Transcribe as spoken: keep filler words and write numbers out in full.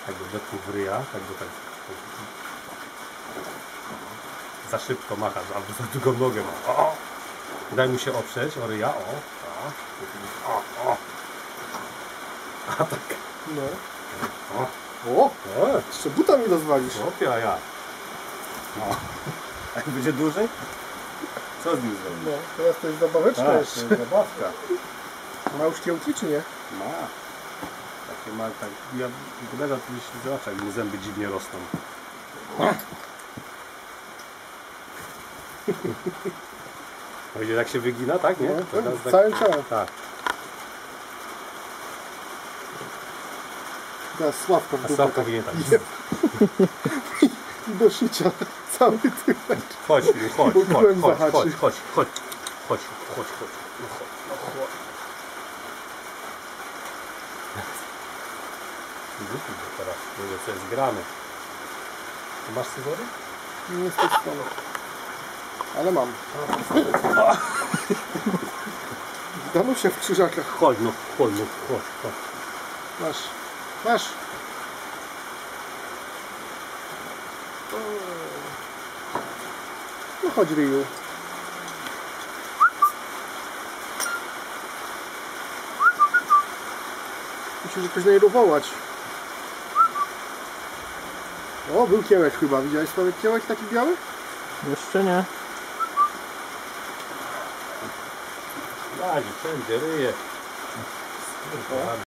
Tak go dotknij w ryja, tak go tak... Za szybko machasz, albo za drugą nogę. O! Daj mu się oprzeć o ryja, o! O! O! A tak! No. O! O! O! Jeszcze buta mi rozwalisz. Opie, a ja. No. A jak będzie dłużej? Co z nim zrobić? No, teraz to jest zabaweczka Tak, to jeszcze. jest zabawka. Ma już kiełki czy nie? Ma. Takie ma, tak, ja wygląda to gdzieś zobacz, jak mu zęby dziwnie rosną. Będzie jak się wygina, tak? Nie? No, To teraz tak- całym ciałem. Tak. Teraz Sławka w A dupę. Sławka powinien tak. I do szycia. Cały tyłek. Chodź, chodź, Bo chodź, byłem chodź, zahaczy. chodź, chodź, chodź, chodź, chodź, chodź. No chodź, no chodź. Wypij go teraz, nie wiem co jest grane. Masz scyzory? Nie z tej strony. Ale mam. Danusia w krzyżakach. Chodź, no chodź, no chodź, chodź. Masz. Masz. No chodź, Ryu. Musisz jakoś na niego wołać. O, był kiełek chyba. Widziałeś Sławek kiełek taki biały? Jeszcze nie. Daj, wszędzie ryje.